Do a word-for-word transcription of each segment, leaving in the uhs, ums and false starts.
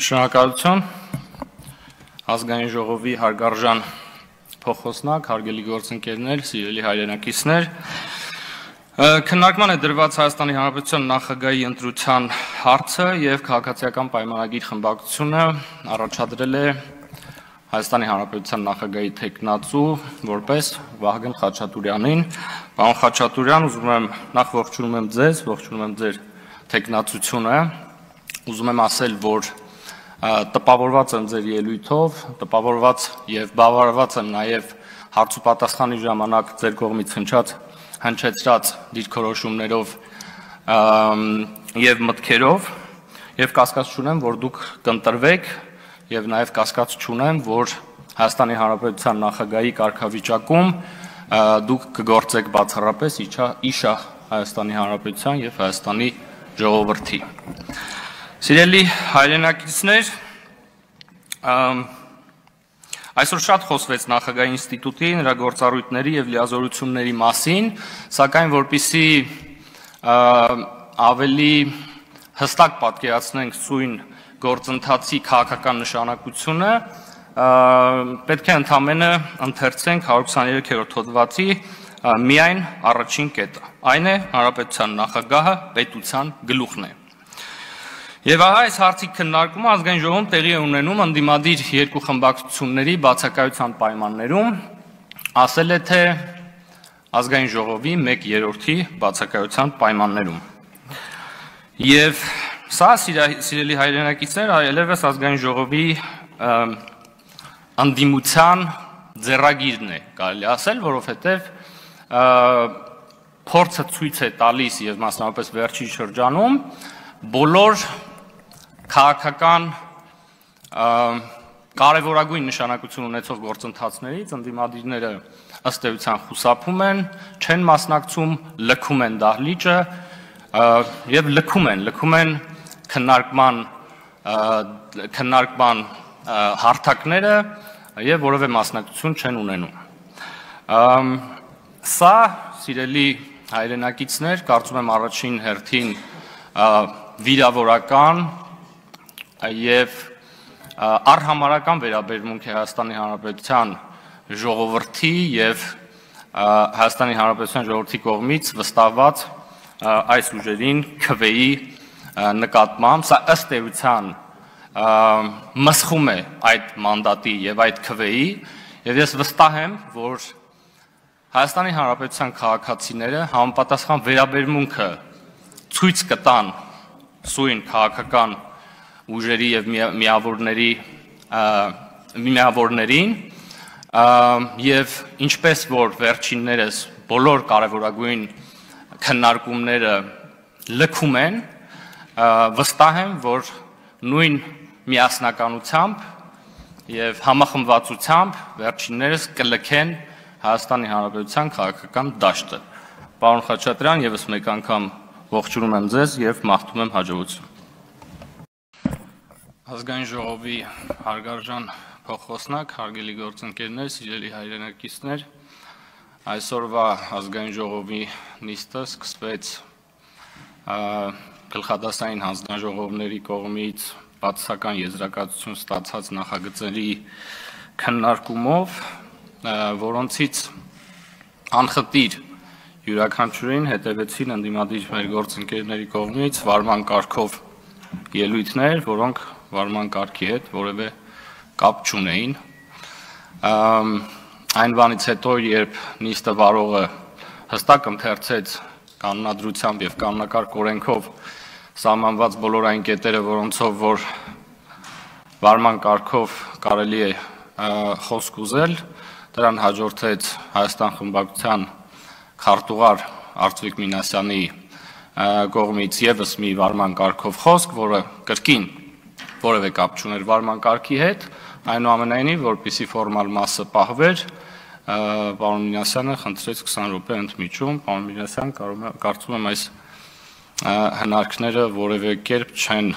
Շնորհակալություն ազգային ժողովի հարգարժան փոխոսնակ, հարգելի գործընկերներ, սիրելի հայրենակիցներ, քննարկման է դրված Հայաստանի Հանրապետության նախագահի ընտրության հարցը եւ քաղաքացիական պայմանագիր խմբակցությունը առաջադրել է Հայաստանի Հանրապետության նախագահի թեկնածու որպես Վահգն Խաչատուրյանին։ Պարոն Խաչատուրյան, ուզում եմ նախ ողջունում եմ ձեզ, ողջունում եմ ձեր թեկնածությունը, ուզում եմ ասել, որ տպավորված եմ ձեր ելույթով, տպավորված եւ բավարարված եմ նաեւ հարց ու պատասխանի ժամանակ ձեր կողմից հնչած հնչեցրած դիրքորոշումներով եւ մտքերով եւ կասկած չունեմ, որ դուք կընտրվեք եւ նաեւ կասկած չունեմ, որ Հայաստանի Հանրապետության նախագահի կարգավիճակում դուք կգործեք բացառապես իշահ Հայաստանի Հանրապետության եւ Հայաստանի ժողովրդի։ Սիրելի հայրենակիցներ, այսօր շատ խոսվեց նախագահի ինստիտուտի, նրա գործառույթների եւ լիազորությունների մասին, սակայն որպեսզի ավելի հստակ պատկերացնենք սույն գործընթացի քաղաքական նշանակությունը, պետք է ընդամենը ընթերցենք հարյուր քսաներեքերորդ հոդվածի միայն առաջին կետը, այն է Հանրապետության նախագահը պետության գլուխն է։ Եվ ահա այս հարցի քննարկումը ազգային ժողովում տեղի է ունենում ընդդիմադիր երկու խմբակցությունների բացակայության պայմաններում, ասել է թե ազգային ժողովի մեկ երրորդի բացակայության պայմաններում։ Եվ սա, սիրելի հայրենակիցներ, այլևս ազգային ժողովի ընդդիմության ձեռագիրն է, կարելի ասել, որովհետև փորձը ցույց է տալիս եւ մասնավորապես վերջին շրջանում բոլոր քաղաքական կարևորագույն նշանակություն ունեցող գործընթացներից ընդդիմադիրները ըստ էության խուսափում են, չեն մասնակցում, լքում են դահլիճը եւ լքում են, լքում են քննարկման քննարկման հարթակները եւ որևէ մասնակցություն չեն ունենում։ Սա, սիրելի հայրենակիցներ, կարծում եմ առաջին հերթին վիրավորական եւ արհամարական վերաբերմունք է Հայաստանի Հանրապետության ժողովրդի եւ Հայաստանի Հանրապետության ժողովրդի կողմից վստահված այս ուժերին քվեի նկատմամբ, սա ըստ էության մսխում է այդ մանդատի եւ այդ քվեի եւ ես վստահ եմ, որ Հայաստանի Հանրապետության քաղաքացիները համապատասխան վերաբերմունքը ցույց կտան սույն քաղաքական ուժերի եւ միավորների միավորներին եւ ինչպես որ վերջիններս բոլոր կարևորագույն քննարկումները լքում են, վստահ եմ, որ նույն միասնականությամբ եւ համախմբվածությամբ վերջիններս կլքեն Հայաստանի Հանրապետության քաղաքական դաշտը։ Պարոն Խաչատրյան, եւս մեկ անգամ ողջունում եմ ձեզ եւ մաղթում եմ հաջողություն։ Ազգային ժողովի հարգարժան փոխոսնակ, հարգելի գործընկերներ, սիրելի հայրենակիցներ, այսօրվա ազգային ժողովի նիստը սկսվեց գլխադասային հանձնաժողովների կողմից բացասական եզրակացություն ստացած նախագծերի քննարկումով, որոնցից անխտիր յուրաքանչյուրին հետևեցին ընդդիմադիր մեր գործընկերների կողմից վարման կարգով ելույթներ, որոնք վարման կարգի հետ որևէ կապ չունեին։ Այն բանից հետո, երբ նիստը վարողը հստակ ընթերցեց կանոնադրությամբ եւ կանոնակարգ օրենքով սահմանված բոլոր այն կետերը, որոնցով որ վարման կարգով կարելի է խոսք ուզել, դրան հաջորդեց Հայաստան խմբակցության քարտուղար Արծվիկ Մինասյանի կողմից եւս մի վարման կարգով խոսք, որը կրկին որևէ կապ չուներ վարման կարգի հետ, այնուամենայնիվ, որպեսզի ֆորմալ մասը պահվեր, պարոն Մինասյանը խնդրեց քսան րոպե ընդմիջում, պարոն Մինասյան, կարծում եմ այս հնարքները որևէ կերպ չեն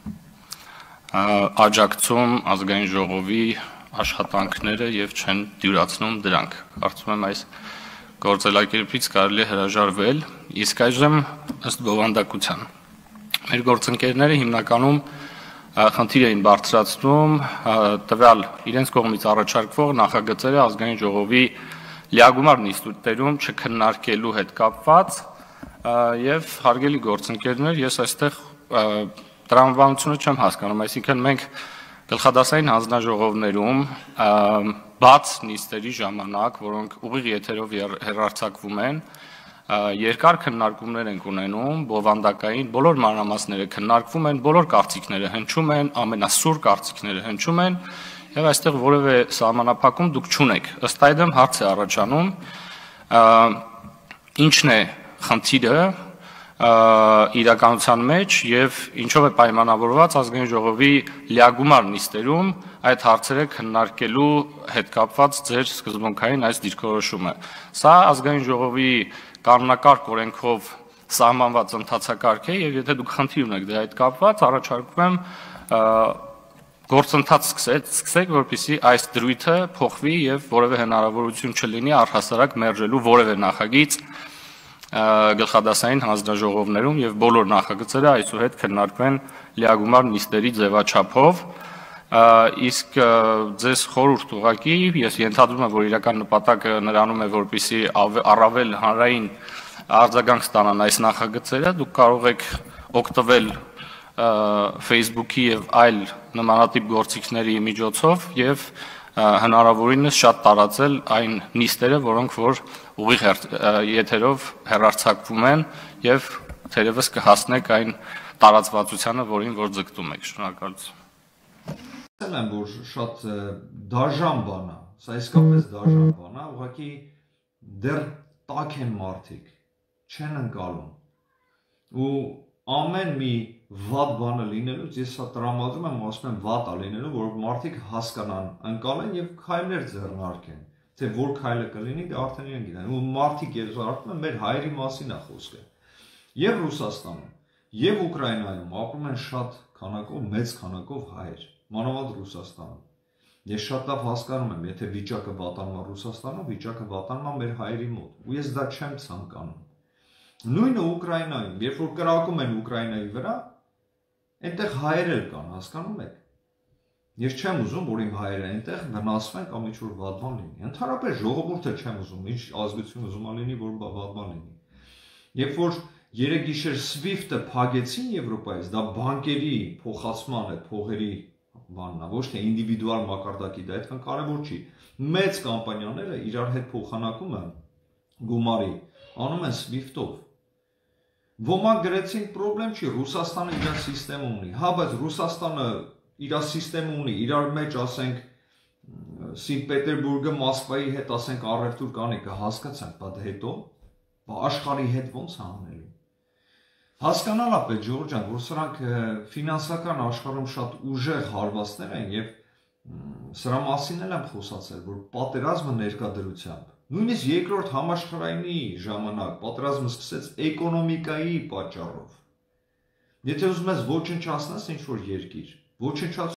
աջակցում ազգային ժողովի աշխատանքները եւ չեն դյուրացնում դրանք։ Կարծում եմ այս գործելակերպից կարելի է հրաժարվել, իսկ այժմ ըստ բովանդակության։ Մեր գործընկերները հիմնականում խնդիր էին բարձրացնում տվյալ իրենց կողմից առաջարկվող նախագծերը ազգային ժողովի լիագումար նիստերում չքննարկելու հետ կապված եւ հարգելի գործընկերներ, ես այստեղ տրամաբանությունը չեմ հասկանում, այսինքն մենք գլխադասային հանձնաժողովներում բաց նիստերի ժամանակ, որոնք ուղիղ եթերով հեռարձակվում են, երկար քննարկումներ ենք ունենում, բովանդակային բոլոր մանրամասները քննարկվում են, բոլոր կարծիքները հնչում են, ամենասուր կարծիքները հնչում են, եւ այստեղ որևէ սահմանափակում դուք չունեք։ Ըստ այդմ հարց է առաջանում, ինչն է խնդիրը իրականության մեջ եւ ինչով է պայմանավորված ազգային ժողովի լիագումար նիստերում այդ հարցերը քննարկելու հետ կապված ձեր սկզբունքային այս դիրքորոշումը։ Սա ազգային ժողովի կանոնակարգ օրենքով սահմանված ընթացակարգ է եւ եթե դուք խնդիր ունեք դրա հետ կապված, առաջարկում եմ գործընթաց սկսեք, որպեսզի այս դրույթը փոխվի եւ որևէ հնարավորություն չլինի առհասարակ մերժելու որևէ նախագիծ գլխադասային հանձնաժողովներում եւ բոլոր նախագծերը այսուհետ քննարկվեն լիագումար նիստերի ձևաչափով, իսկ ձեզ խորհուրդ ուղղակի ես ենթադրում եմ, որ իրական նպատակը նրանում է, որպեսզի առավել հանրային արձագանք ստանան այս նախագծերը, դուք կարող եք օգտվել Facebook-ի եւ այլ նմանատիպ գործիքների միջոցով եւ հնարավորինս շատ տարածել այն նիստերը, որոնք որ ուղիղ եթերով հեռարձակվում են եւ թերևս կհասնեք այն տարածվածությանը, որին որ ձգտում եք։ Շնորհակալություն։ Ասել եմ, որ շատ դաժան բան է, սա իսկապես դաժան բան է, ուղղակի դեռ տաք են մարդիկ, չեն ընկալում։ Ու ամեն մի վատ բանը լինելուց ես սա տրամադրում եմ, ասում եմ վատ է լինելու, որ մարդիկ հասկանան, ընկալեն եւ քայլեր ձեռնարկեն, թե որ քայլը կլինի, դա արդեն իրենք գիտեն։ Ու մարդիկ ես արդեն եմ, մեր հայերի մասին է խոսքը։ Եվ Ռուսաստանում, եւ Ուկրաինայում ապրում են շատ քանակով, մեծ քանակով հայեր, մանավանդ Ռուսաստանում։ Ես շատ լավ հասկանում եմ, եթե վիճակը վատանում է Ռուսաստանում, վիճակը վատանում է մեր հայերի մոտ։ Ու ես դա չեմ ցանկանում։ Նույնը Ուկրաինայում, երբ որ կրակում են Ուկրաինայի վրա, այնտեղ հայեր էլ կան, հասկանում եք։ Ես չեմ ուզում, որ իմ հայերը այնտեղ վնասվեն կամ ինչ-որ վատ բան լինի։ Ընդհանրապես ժողովուրդը չեմ ուզում, ինչ ազգություն ուզում ա լինի, որ վատ բան լինի։ Երբ որ երեք գիշեր SWIFT-ը փակեցին Եվրոպայից, դա բանկերի փոխացման է, փողերի բանն է, ոչ թե ինդիվիդուալ մակարդակի, դա այդքան կարևոր չի։ Մեծ կամպանիաները իրար հետ փոխանակումը գումարի անում են SWIFT-ով։ Ոմանք գրեցին պրոբլեմ չի, Ռուսաստանը իր սիստեմը ունի, հա, բայց Ռուսաստանը իր սիստեմը ունի, իրար մեջ, ասենք, Սինտ Պետերբուրգը Մոսկվայի հետ, ասենք, առևտուր կանի, կհասկացանք, բայց հետո աշխարհի հետ ոնց է անելու։ Հասկանալա պետք, Ժորժ ջան, որ սրանք ֆինանսական աշխարհում շատ ուժեղ հարվածներ են եւ սրա մասին էլ եմ խոսացել, որ պատերազմը ներկայդրությամբ նույնիսկ երկրորդ համաշխարհայինի ժամանակ պատերազմը սկսեց էկոնոմիկայի պատճառով։ Եթե ուզում ես ոչնչացնես ինչ-որ երկիր, ոչնչացում